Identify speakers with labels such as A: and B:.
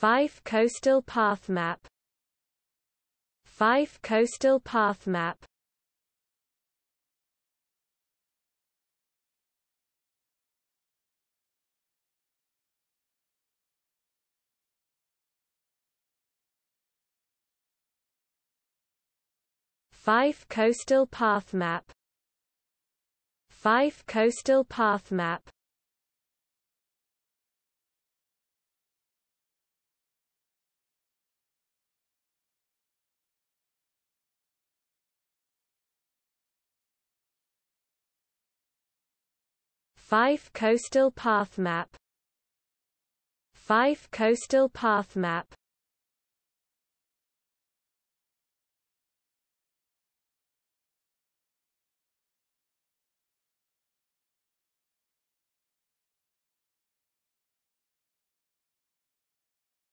A: Fife Coastal Path Map. Fife Coastal Path Map. Fife Coastal Path Map. Fife Coastal Path Map. Fife Coastal Path Map. Fife Coastal Path Map.